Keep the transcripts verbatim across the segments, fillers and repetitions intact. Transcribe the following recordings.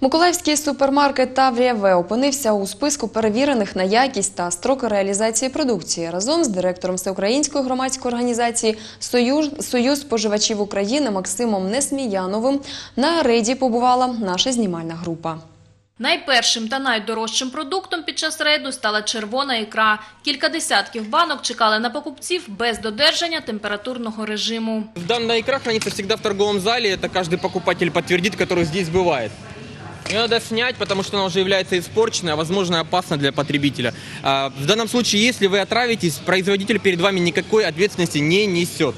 Миколаївський супермаркет «Таврія В» опинився у списку перевірених на якість та строки реалізації продукції. Разом з директором Всеукраїнської громадської організації «Союз, Союз споживачів України» Максимом Несміяновим на рейді побувала наша знімальна група. Найпершим та найдорожчим продуктом під час рейду стала червона ікра. Кілька десятків банок чекали на покупців без додержання температурного режиму. Данная икра хранится всегда в торговом зале, это каждый покупатель подтвердит, который здесь бывает. Ее надо снять, потому что она уже является испорченной, а возможно опасна для потребителя. В данном случае, если вы отравитесь, производитель перед вами никакой ответственности не несет.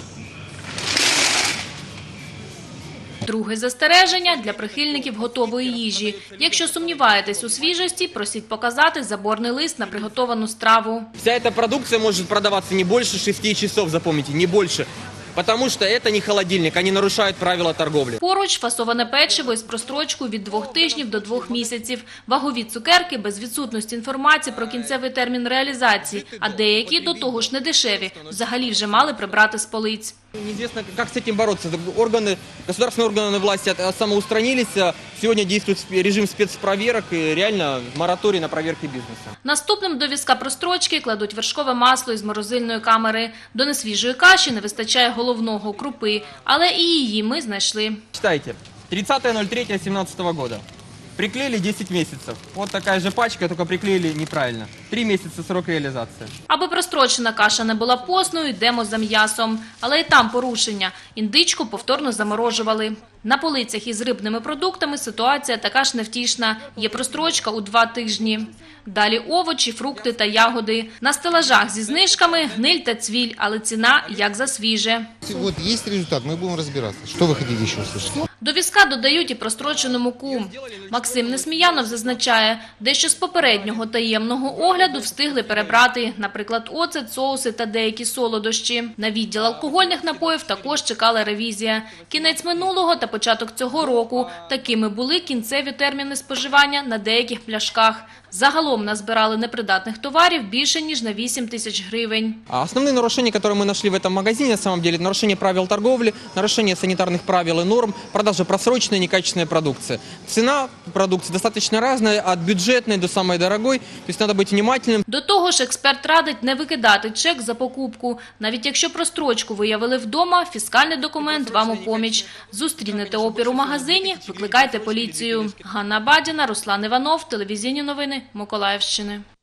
Друге застереження для прихильників готової їжі. Якщо сумніваєтесь у свіжості, просіть показати заборний лист на приготовану страву. Вся эта продукция может продаваться не больше шести часов, запомните, не больше. Потому что это не холодильник, они нарушают правила торговли. Поруч фасоване печиво із прострочкою від двох тижнів до двох місяців. Вагові цукерки без відсутності інформації про кінцевий термін реалізації, а деякі, до того ж не дешеві, взагалі вже мали прибрати з полиць. Неизвестно, как с этим бороться. Органы, государственные органы власти самоустранились. Сегодня действует режим спецпроверок и реально мораторий на проверки бизнеса. Наступним до візка прострочки кладуть вершкове масло із морозильної камери. До несвіжої каші не вистачає головного – крупи, але і її ми знайшли. Читайте. тридцатое ноль третье две тысячи семнадцатого года. Приклеили десять месяцев. Вот такая же пачка, только приклеили неправильно. Три месяца срок реализации. Аби прострочена каша не була постною, йдемо за м'ясом. Але і там порушення. Індичку повторно заморожували. На полицях із рибними продуктами ситуація така ж невтішна. Є прострочка у два тижні. Далі овочі, фрукти та ягоди. На стелажах зі знижками гниль та цвіль, але ціна як за свіже. Вот есть результат, мы будем разбираться. Что вы хотите еще услышать? До візка додають і прострочену муку. Максим Несміянов зазначає, дещо з попереднього таємного огляду встигли перебрати, наприклад, оцет, соуси та деякі солодощі. На відділ алкогольних напоїв також чекала ревізія. Кінець минулого та початок цього року. Такими були кінцеві терміни споживання на деяких пляшках. Загалом назбирали непридатних товарів більше, ніж на вісім тисяч гривень. Основные нарушения, которые мы нашли в этом магазине, на самом деле, нарушение правил торговли, нарушение санитарных правил и норм, продажа просроченной некачественной продукции. Цена продукции достаточно разная, от бюджетной до самой дорогой, то есть надо быть внимательным. До того ж, експерт радить не викидати чек за покупку. Навіть якщо прострочку виявили вдома, фіскальний документ вам у поміч. Зустрінете опір у магазині, викликайте поліцію. Ганна Бадіна, Руслан Іванов, телевізійні новини Миколаївщини.